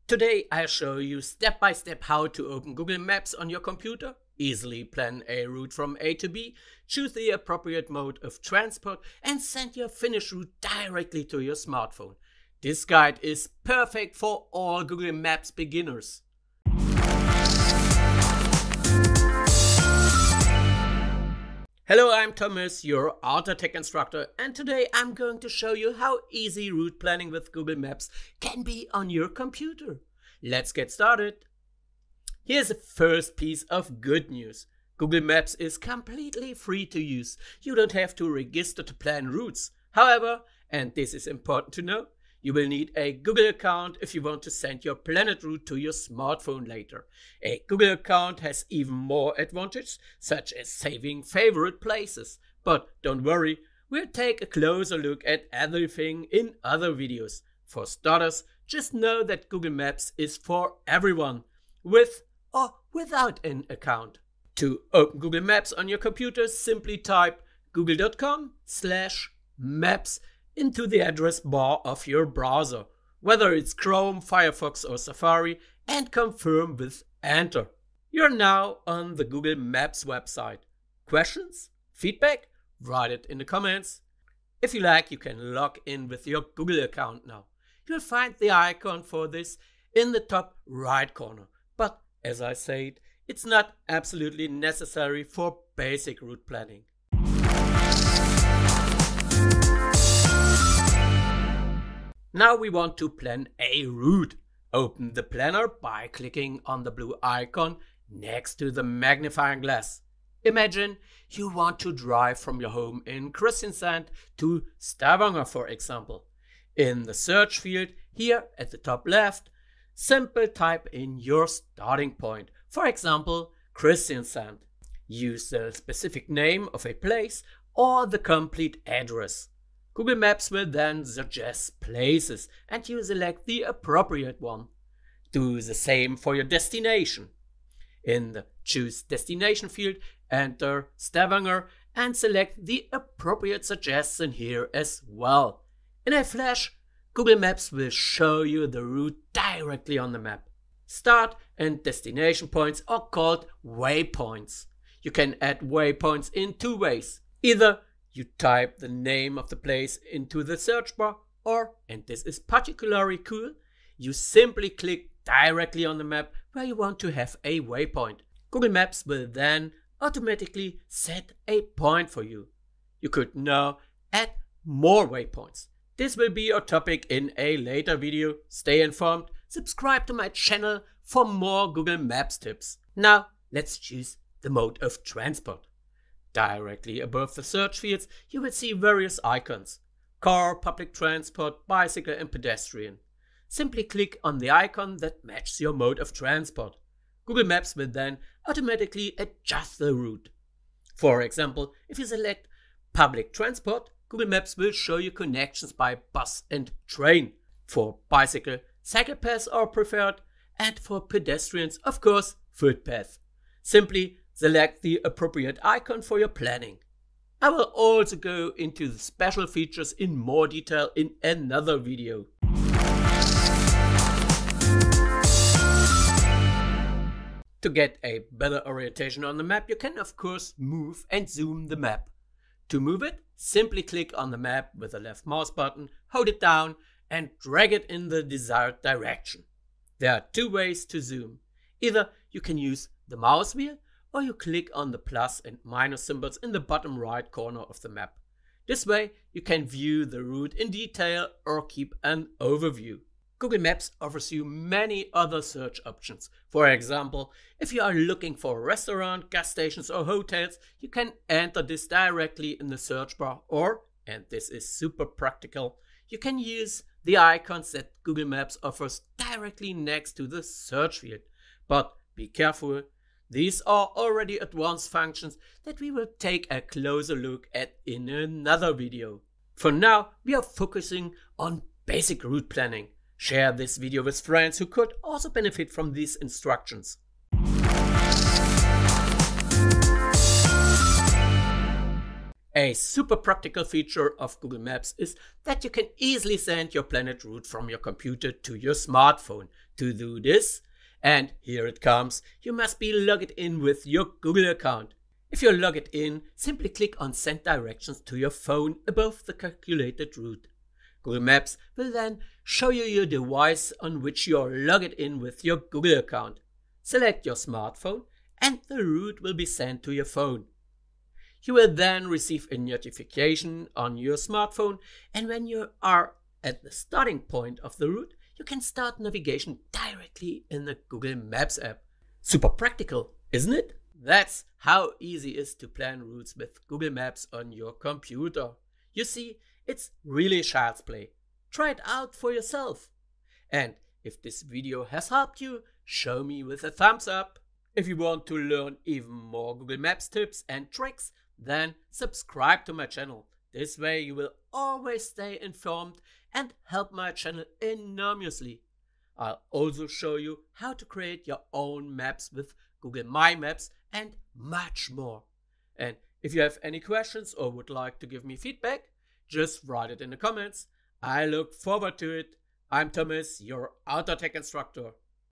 Today I'll show you step by step how to open Google Maps on your computer, easily plan a route from A to B, choose the appropriate mode of transport and send your finished route directly to your smartphone. This guide is perfect for all Google Maps beginners. Hello, I'm Thomas, your Outdoor Tech Instructor, and today I'm going to show you how easy route planning with Google Maps can be on your computer. Let's get started. Here's the first piece of good news. Google Maps is completely free to use. You don't have to register to plan routes. However, and this is important to know, you will need a Google account if you want to send your planned route to your smartphone later. A Google account has even more advantages, such as saving favorite places. But don't worry, we'll take a closer look at everything in other videos. For starters, just know that Google Maps is for everyone, with or without an account. To open Google Maps on your computer, simply type google.com/maps into the address bar of your browser, whether it's Chrome, Firefox or Safari, and confirm with Enter. You're now on the Google Maps website. Questions? Feedback? Write it in the comments. If you like, you can log in with your Google account now. You'll find the icon for this in the top right corner. But as I said, it's not absolutely necessary for basic route planning. Now we want to plan a route. Open the planner by clicking on the blue icon next to the magnifying glass. Imagine you want to drive from your home in Kristiansand to Stavanger, for example. In the search field here at the top left, simply type in your starting point, for example, Kristiansand. Use the specific name of a place or the complete address. Google Maps will then suggest places and you select the appropriate one. Do the same for your destination. In the Choose Destination field, enter Stavanger and select the appropriate suggestion here as well. In a flash, Google Maps will show you the route directly on the map. Start and destination points are called waypoints. You can add waypoints in two ways. Either you type the name of the place into the search bar, or, and this is particularly cool, you simply click directly on the map where you want to have a waypoint. Google Maps will then automatically set a point for you. You could now add more waypoints. This will be our topic in a later video. Stay informed, subscribe to my channel for more Google Maps tips. Now let's choose the mode of transport. Directly above the search fields, you will see various icons: car, public transport, bicycle and pedestrian. Simply click on the icon that matches your mode of transport. Google Maps will then automatically adjust the route. For example, if you select public transport, Google Maps will show you connections by bus and train. For bicycle, cycle paths are preferred, and for pedestrians, of course, footpath. Simply select the appropriate icon for your planning. I will also go into the special features in more detail in another video. To get a better orientation on the map, you can of course move and zoom the map. To move it, simply click on the map with the left mouse button, hold it down and drag it in the desired direction. There are two ways to zoom. Either you can use the mouse wheel, or you click on the plus and minus symbols in the bottom right corner of the map. This way you can view the route in detail or keep an overview. Google Maps offers you many other search options. For example, if you are looking for a restaurant, gas stations or hotels, you can enter this directly in the search bar, or, and this is super practical, you can use the icons that Google Maps offers directly next to the search field. But be careful, these are already advanced functions that we will take a closer look at in another video. For now, we are focusing on basic route planning. Share this video with friends who could also benefit from these instructions. A super practical feature of Google Maps is that you can easily send your planet route from your computer to your smartphone. To do this, and here it comes, you must be logged in with your Google account. If you're logged in, simply click on Send Directions to your phone above the calculated route. Google Maps will then show you your device on which you're logged in with your Google account. Select your smartphone and the route will be sent to your phone. You will then receive a notification on your smartphone, and when you are at the starting point of the route, you can start navigation directly in the Google Maps app. Super practical, isn't it? That's how easy it is to plan routes with Google Maps on your computer. You see, it's really child's play. Try it out for yourself. And if this video has helped you, show me with a thumbs up. If you want to learn even more Google Maps tips and tricks, then subscribe to my channel. This way you will always stay informed and help my channel enormously. I'll also show you how to create your own maps with Google My Maps and much more. And if you have any questions or would like to give me feedback, just write it in the comments. I look forward to it. I'm Thomas, your Outdoor Tech Instructor.